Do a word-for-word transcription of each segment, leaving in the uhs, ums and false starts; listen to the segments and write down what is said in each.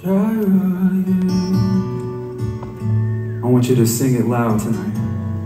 I want you to sing it loud tonight.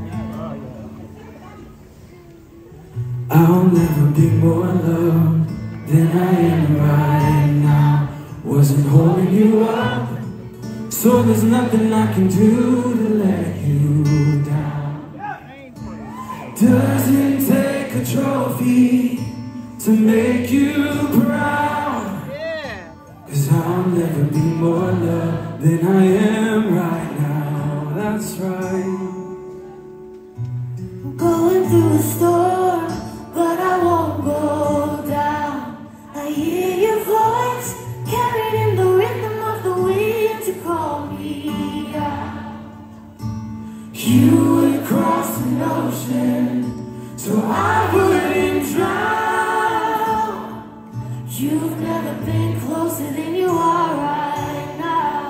I'll never be more loved than I am right now. Wasn't holding you up, so there's nothing I can do to let you down. Doesn't take a trophy to make you proud, 'cause I'll never be more loved than I am right now. That's right. I'm going through a storm, but I won't go down. I hear your voice carried in the rhythm of the wind to call me out. You would cross an ocean so I wouldn't drown. You've never been closer than you are right now.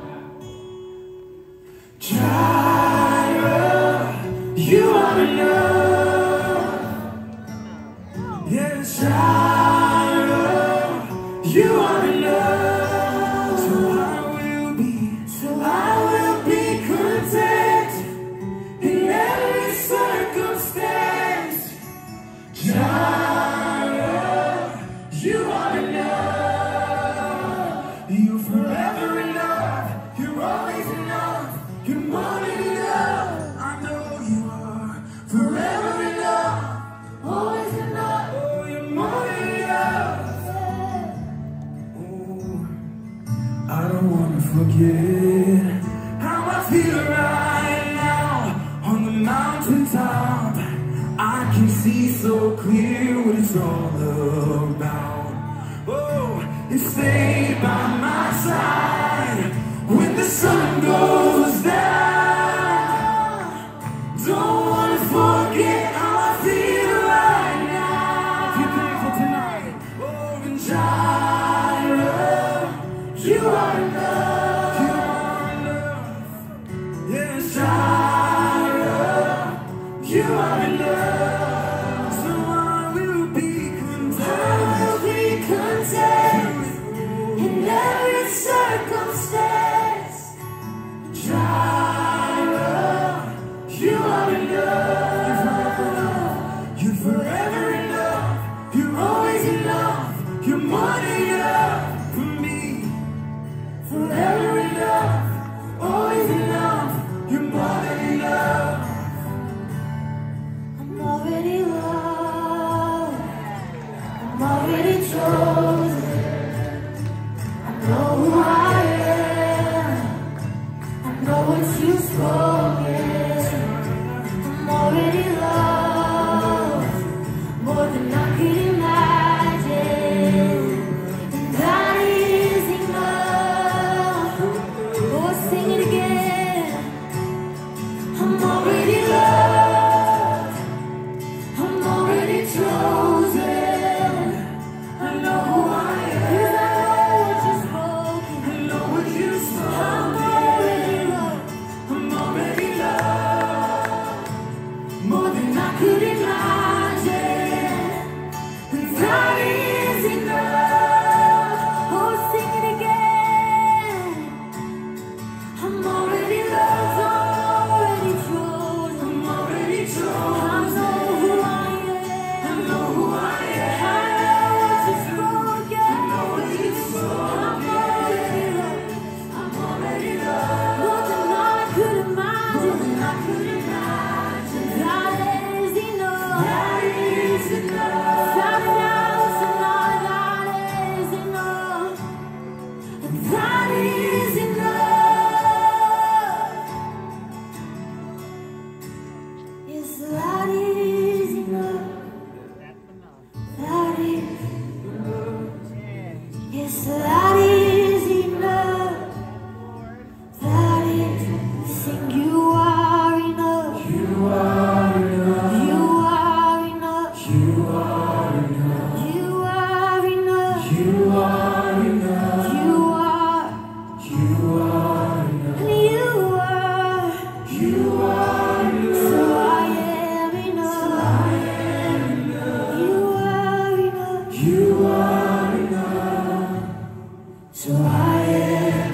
Jireh, you are enough. Yes, Jireh, you are enough. So I will be, So I will be content in every circumstance. Jireh, you are enough. You're forever enough. You're always enough. You're more than enough. I know you are forever enough. always enough. Oh, you're more than enough. Oh, I don't want to forget how I feel right now on the mountaintop. I can see so clear what it's all about. Oh, you stay by my side when the sun goes down. Don't want to forget how I feel right now. If you're thankful tonight, oh, and Jireh, you are enough. You are enough. Yes, Jireh, you are enough. So I will be content. I will be content in every circumstance. Jireh, you are enough. You're forever enough. You're always enough. You're more than enough for me. Forever enough. Always enough. You're more than enough. I'm already loved. I'm already chosen. I know who I am. I know what you've spoken. I'm already loved more than I could imagine. And that is enough. Oh, sing it again. I'm already loved. I'm already chosen. I know who I am. 'Cause I know what you've spoken. I know what you I'm spoken. already loved. I'm already loved more than I could imagine. And that is enough. Oh, sing it again. I'm already loved. I'm already chosen. I'm already I chosen. know who I I am. know who I am. I know what you've spoken. I know what you spoken. I'm already loved. I'm already loved More than I could more imagine. than I could imagine. That is enough. That is enough. Shout it out tonight. That is enough. That is enough. Yes, that is enough. That is Yes, that is enough. That is sing. You are enough. You are enough. You are enough. You are enough. You are enough. You are enough. You are. You are enough. And you are. You are enough. So I am enough. I am enough. You are enough. You are enough. So I am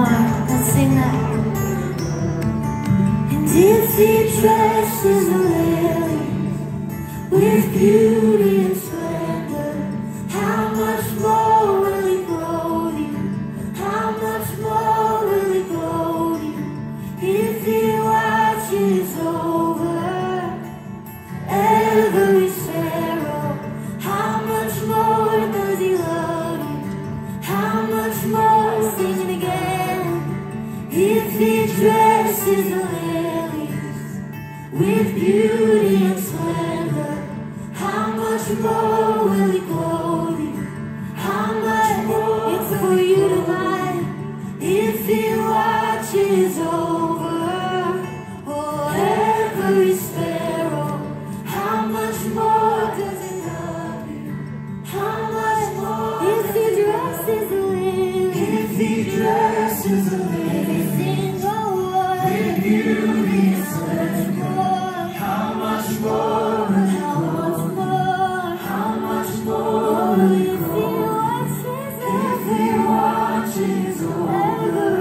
on, let's sing that. And if he dresses the lilies with beauty and splendor, how much more will he clothe you? How much more will he clothe you? If he watches over every sparrow, how much more does he love you? How much more, sing it again. If he dresses the lilies with beauty and splendor, how much more will he clothe you? How much more? It's for you tonight. If he watches over oh, every sparrow, how much more does he love you? How much more? If he dresses the lilies, if he dresses the lilies, with beauty and splendor, how much more will he clothe you? How much more will he clothe you? If he watches over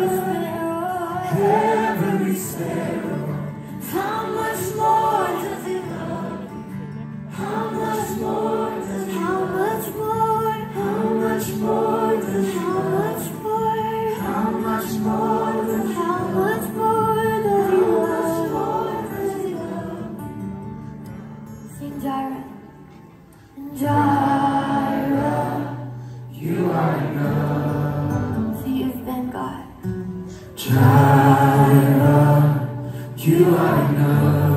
every sparrow, how much more does he love you? How much more does he How much more? How much more does he How much more? How much more does he How much more does he love? Sing Jireh. Jireh, You are enough. so you've been God. Jireh, you are enough.